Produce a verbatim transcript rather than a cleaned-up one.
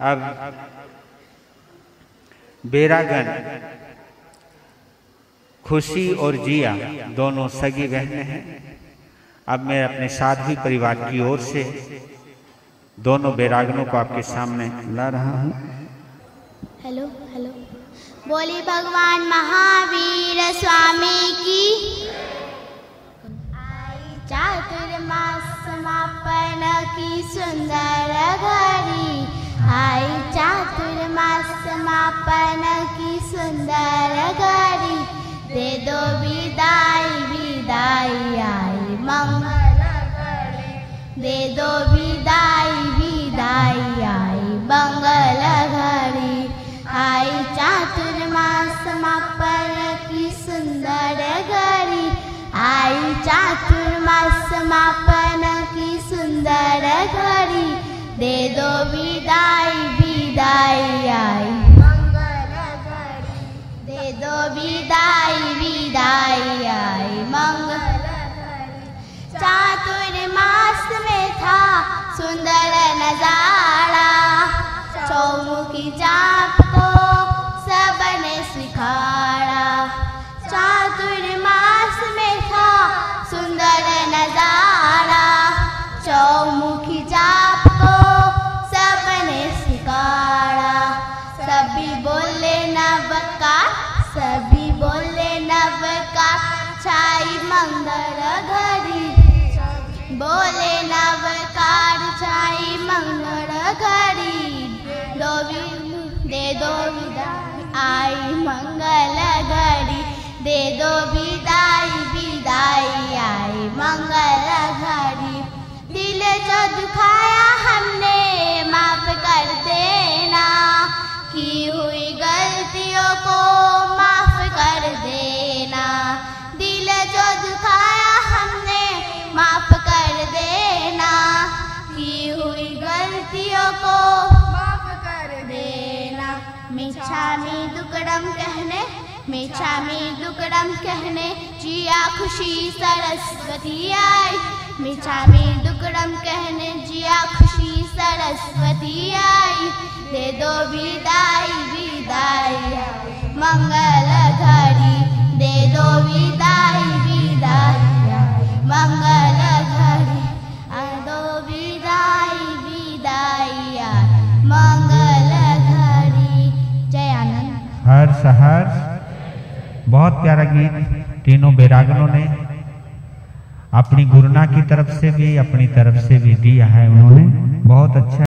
अब बेरागन खुशी और जिया दोनों सगी बहनें हैं। अब मैं अपने साध्वी परिवार की ओर से दोनों बेरागनों को आपके सामने ला रहा हूँ। हेलो हेलो बोली भगवान महावीर स्वामी की। आई चातुर्मास समापन की सुंदर घड़ी, आई चातुर्मास समापन की सुंदर घड़ी, दे दो विदाई विदाई आई मंगल घड़ी, दे दो विदाई विदाई आई मंगल घड़ी। आई चातुर्मास समापन की सुंदर घड़ी, आई चातुर्मास समापन की सुंदर घड़ी, दे दो विदाई विदाई आई मंगल घड़ी, दे दो विदाई विदाई आई मंगल घड़ी। चातुर्मास में था सुंदर नजारा, चौमुखी जाप को सबने सिखाया। चातुर्मास में था सुंदर नजारा, चौमुखी जाप को सबने सिखाया। सभी बोले नवकार, सभी बोले नवकार, छाई मंगल घड़ी, बोले नवकार छाई मंगल घड़ी, दो दे दो विदाई आई मंगल घड़ी, दे दो विदाई विदाई आई मंगल घड़ी। दिल जो दुखाया हमने माफ कर देना, की हुई गलतियों को माफ कर देना। दिल जो दुखाया हमने माफ कर देना, की हुई गलतियों को माफ कर देना। मिच्छामि दुक्कडम कहने, मिच्छामि दुक्कडम कहने, जिया खुशी सरस्वती आई। मिच्छामि दुक्कडम कहने, जिया खुशी सरस्वती आई, दे दो विदाई विदाई मंगल घड़ी, दे दो विदाई विदाई मंगल घड़ी, दो विदाई विदाई मंगल घड़ी। जय आनंद। हर्ष हर्ष। बहुत प्यारा गीत तीनों बेरागनों ने अपनी गुरुना की तरफ से भी अपनी तरफ से भी दिया है उन्होंने, बहुत अच्छा।